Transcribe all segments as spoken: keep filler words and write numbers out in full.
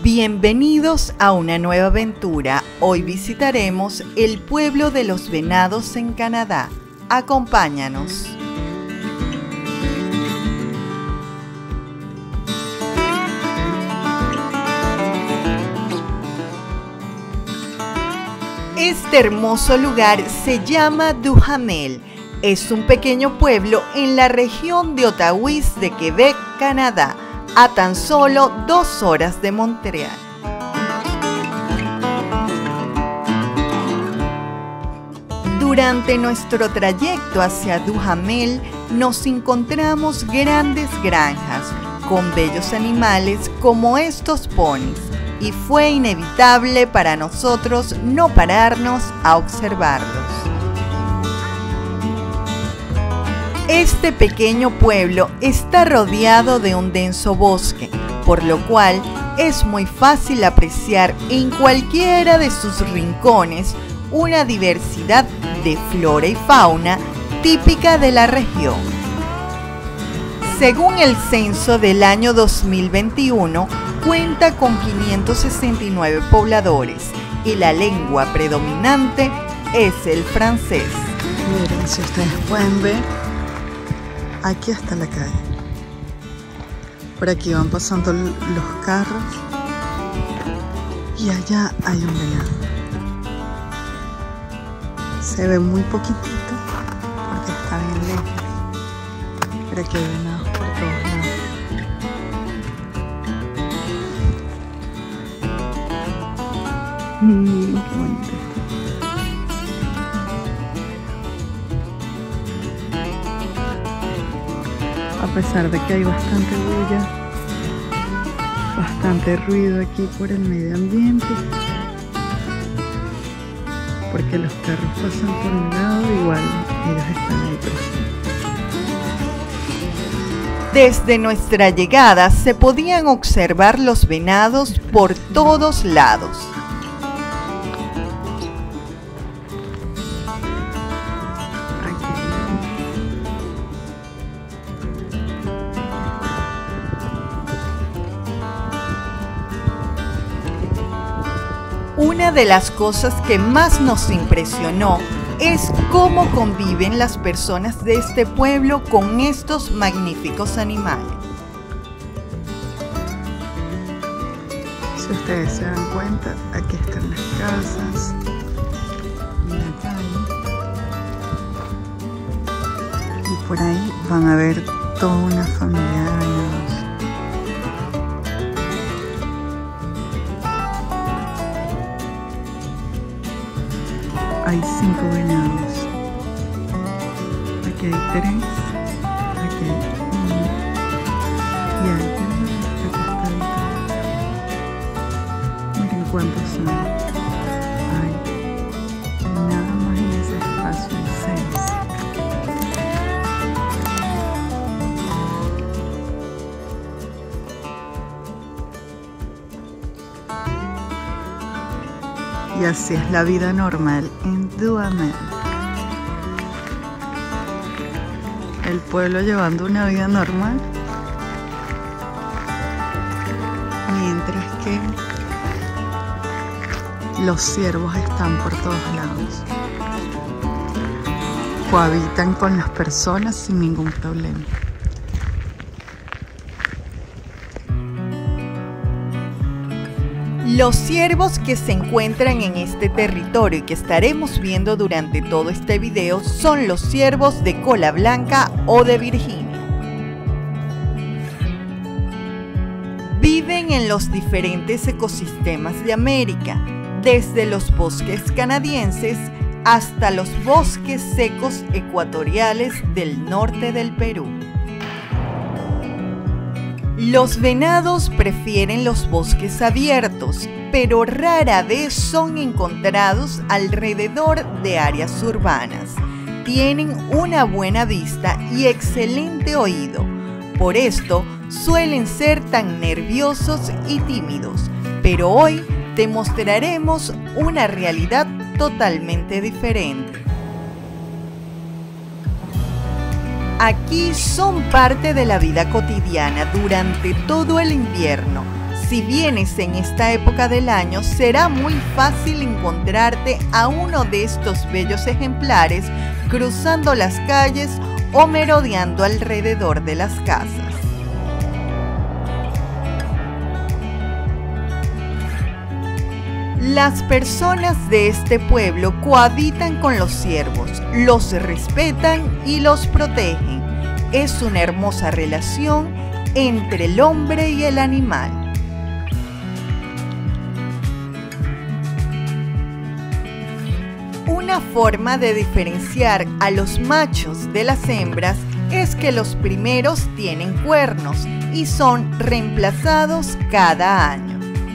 Bienvenidos a una nueva aventura. Hoy visitaremos el pueblo de los venados en Canadá. Acompáñanos. Este hermoso lugar se llama Duhamel. Es un pequeño pueblo en la región de Ottawa de Quebec, Canadá, a tan solo dos horas de Montreal. Durante nuestro trayecto hacia Duhamel nos encontramos grandes granjas con bellos animales como estos ponis, y fue inevitable para nosotros no pararnos a observarlos. Este pequeño pueblo está rodeado de un denso bosque, por lo cual es muy fácil apreciar en cualquiera de sus rincones una diversidad de flora y fauna típica de la región. Según el censo del año dos mil veintiuno, cuenta con quinientos sesenta y nueve pobladores y la lengua predominante es el francés. Miren, si ustedes pueden ver, aquí está la calle. Por aquí van pasando los carros y allá hay un venado. Se ve muy poquitito porque está bien lejos, pero aquí hay venados por todos lados. Mmm, qué bonito. A pesar de que hay bastante bulla, bastante ruido aquí por el medio ambiente, porque los carros pasan por un lado, igual ellos están ahí presentes. Desde nuestra llegada se podían observar los venados por todos lados. Una de las cosas que más nos impresionó es cómo conviven las personas de este pueblo con estos magníficos animales. Si ustedes se dan cuenta, aquí están las casas, la calle, y por ahí van a ver toda una familia de venados. Hay cinco venados. Aquí hay tres. Aquí hay uno. Y allá está acostadito. Miren cuántos son. Hay nada más en ese espacio. Seis. Y así es la vida normal en Duhamel. El pueblo llevando una vida normal, mientras que los ciervos están por todos lados. Cohabitan con las personas sin ningún problema. Los ciervos que se encuentran en este territorio y que estaremos viendo durante todo este video son los ciervos de cola blanca o de Virginia. Viven en los diferentes ecosistemas de América, desde los bosques canadienses hasta los bosques secos ecuatoriales del norte del Perú. Los venados prefieren los bosques abiertos, pero rara vez son encontrados alrededor de áreas urbanas. Tienen una buena vista y excelente oído. Por esto suelen ser tan nerviosos y tímidos, pero hoy te mostraremos una realidad totalmente diferente. Aquí son parte de la vida cotidiana durante todo el invierno. Si vienes en esta época del año, será muy fácil encontrarte a uno de estos bellos ejemplares cruzando las calles o merodeando alrededor de las casas. Las personas de este pueblo cohabitan con los ciervos, los respetan y los protegen. Es una hermosa relación entre el hombre y el animal. Una forma de diferenciar a los machos de las hembras es que los primeros tienen cuernos y son reemplazados cada año.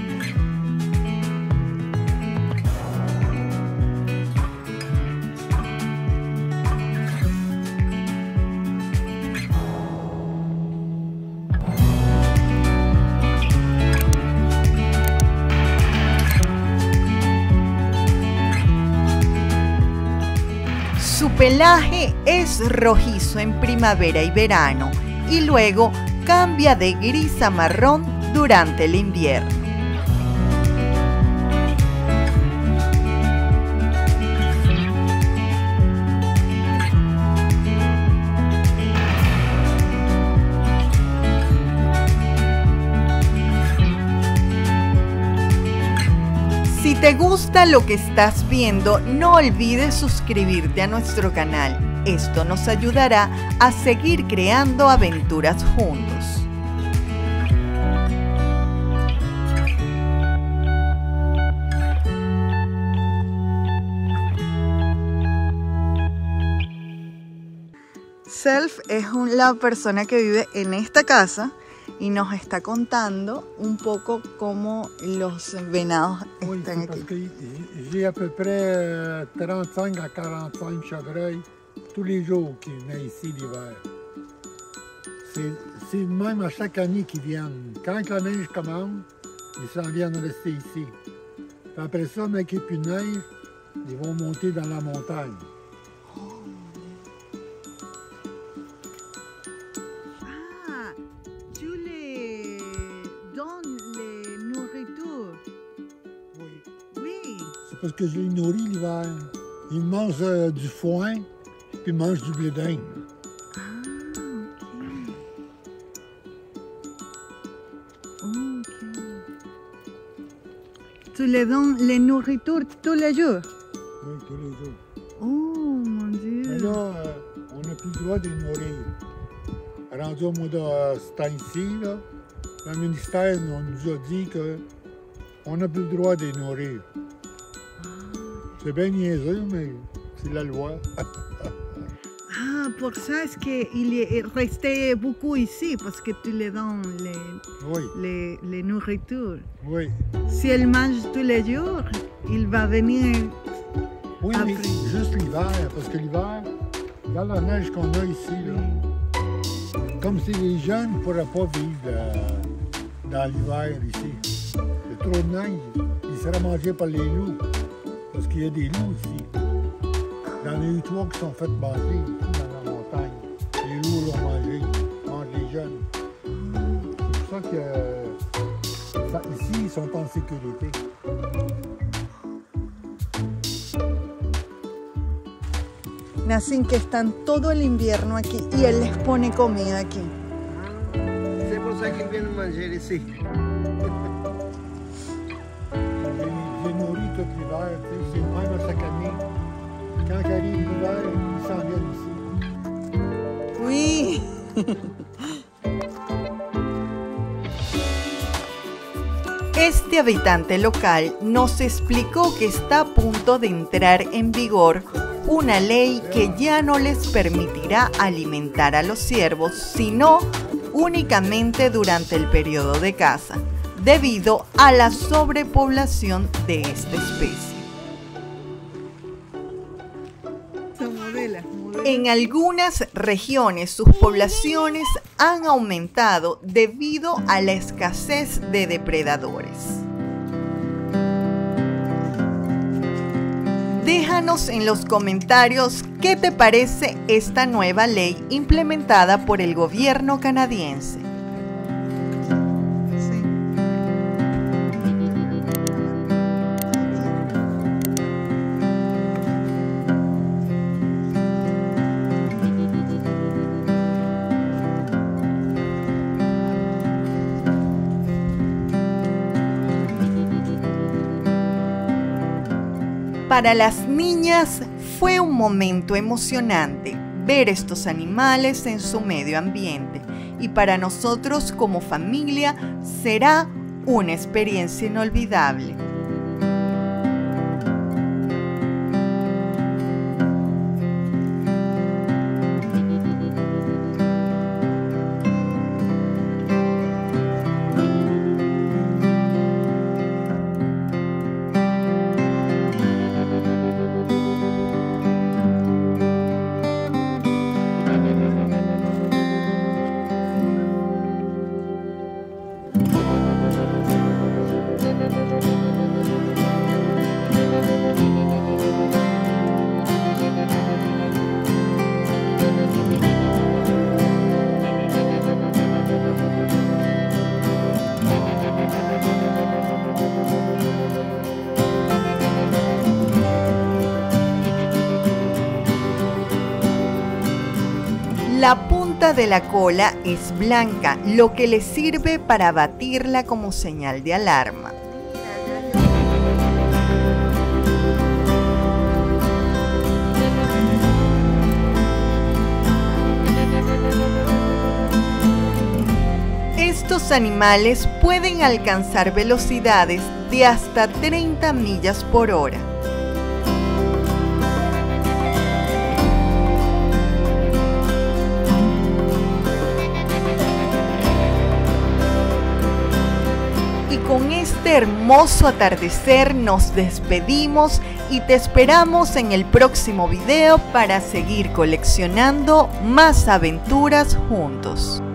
Su pelaje es rojizo en primavera y verano y luego cambia de gris a marrón durante el invierno. Si te gusta lo que estás viendo, no olvides suscribirte a nuestro canal. Esto nos ayudará a seguir creando aventuras juntos. Self es un, la persona que vive en esta casa y nos está contando un poco cómo los venados oui, están parce aquí. que j'ai à peu près trente-cinq à quarante-cinq chevreuils tous les jours qui venaient ici l'hiver. C'est même à chaque année qu'ils viennent. Quand la neige commence, ils s'en viennent rester ici. Puis après ça, mais qu'il n'y ait plus de neige, ils vont monter dans la montagne. Ah, tu les donnes les nourritures. Oui. Oui. C'est parce que je les nourris l'hiver. Ils mangent euh, du foin, puis ils mangent du blé d'Inde. Ah, ok. Ok. Tu les donnes les nourritures tous les jours? Oui, tous les jours. Oh mon Dieu. Mais là, euh, on n'a plus le droit de les nourrir. Rendu au mois de euh, ce temps-ci, là, le ministère on nous a dit qu'on n'a plus le droit de les nourrir. C'est bien niaiseux, mais c'est la loi. Ah, pour ça, est-ce qu'il est resté beaucoup ici parce que tu les donnes les, Oui, les, les nourritures. oui. Si elle mange tous les jours, il va venir. Oui, Après. mais juste l'hiver, parce que l'hiver, dans la neige qu'on a ici, là, comme si les jeunes ne pourraient pas vivre euh, dans l'hiver ici. Il y a trop de neige, ils seraient mangés par les loups, parce qu'il y a des loups ici. Il y en a eu trois qui sont fait manger ici dans la montagne. Les loups l'ont mangé, ils mangent les jeunes. C'est pour ça que euh, ça, ici, ils sont en sécurité. Nacen que están todo el invierno aquí y él les pone comida aquí. C'est pour ça qu'ils viennent manger ici. J'ai nourri tout l'hiver, c'est même à chaque année. Quand arrive l'hiver, ils s'en viennent ici. Oui. Este habitante local nos explicó que está a punto de entrar en vigor una ley que ya no les permitirá alimentar a los ciervos, sino únicamente durante el periodo de caza, debido a la sobrepoblación de esta especie. Modela, modela. En algunas regiones sus poblaciones han aumentado debido a la escasez de depredadores. Déjanos en los comentarios qué te parece esta nueva ley implementada por el gobierno canadiense. Sí. Para las niñas fue un momento emocionante ver estos animales en su medio ambiente, y para nosotros como familia será una experiencia inolvidable. La punta de la cola es blanca, lo que le sirve para batirla como señal de alarma. Estos animales pueden alcanzar velocidades de hasta treinta millas por hora. Con este hermoso atardecer nos despedimos y te esperamos en el próximo video para seguir coleccionando más aventuras juntos.